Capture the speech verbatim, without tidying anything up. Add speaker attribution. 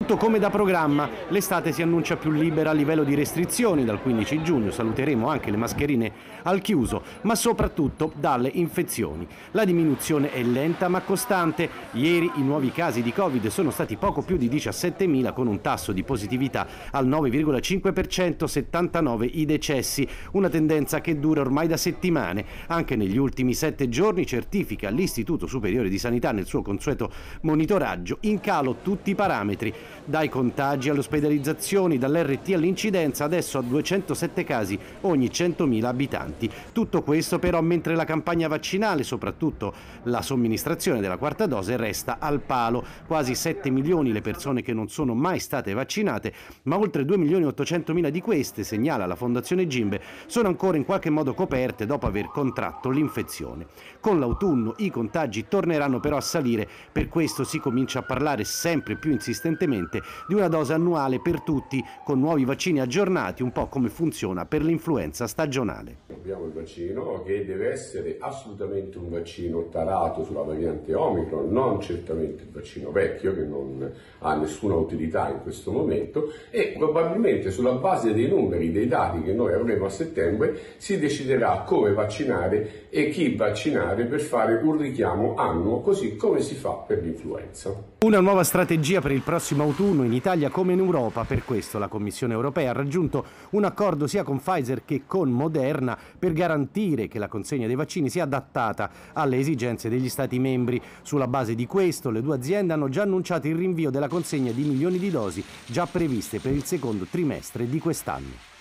Speaker 1: Tutto come da programma, l'estate si annuncia più libera a livello di restrizioni, dal quindici giugno saluteremo anche le mascherine al chiuso, ma soprattutto dalle infezioni. La diminuzione è lenta ma costante. Ieri i nuovi casi di Covid sono stati poco più di diciassettemila, con un tasso di positività al nove virgola cinque per cento, settantanove i decessi, una tendenza che dura ormai da settimane. Anche negli ultimi sette giorni, certifica l'Istituto Superiore di Sanità nel suo consueto monitoraggio, in calo tutti i parametri, dai contagi alle ospedalizzazioni, dall'R T all'incidenza, adesso a duecentosette casi ogni centomila abitanti. Tutto questo però mentre la campagna vaccinale, soprattutto la somministrazione della quarta dose, resta al palo. Quasi sette milioni le persone che non sono mai state vaccinate, ma oltre due milioni e ottocentomila di queste, segnala la Fondazione Gimbe, sono ancora in qualche modo coperte dopo aver contratto l'infezione. Con l'autunno i contagi torneranno però a salire, per questo si comincia a parlare sempre più insistentemente di una dose annuale per tutti, con nuovi vaccini aggiornati, un po' come funziona per l'influenza stagionale.
Speaker 2: Abbiamo il vaccino che deve essere assolutamente un vaccino tarato sulla variante Omicron, non certamente il vaccino vecchio che non ha nessuna utilità in questo momento, e probabilmente sulla base dei numeri, dei dati che noi avremo a settembre, si deciderà come vaccinare e chi vaccinare per fare un richiamo annuo, così come si fa per l'influenza.
Speaker 1: Una nuova strategia per il prossimo autunno in Italia come in Europa. Per questo la Commissione europea ha raggiunto un accordo sia con Pfizer che con Moderna per garantire che la consegna dei vaccini sia adattata alle esigenze degli Stati membri. Sulla base di questo, le due aziende hanno già annunciato il rinvio della consegna di milioni di dosi già previste per il secondo trimestre di quest'anno.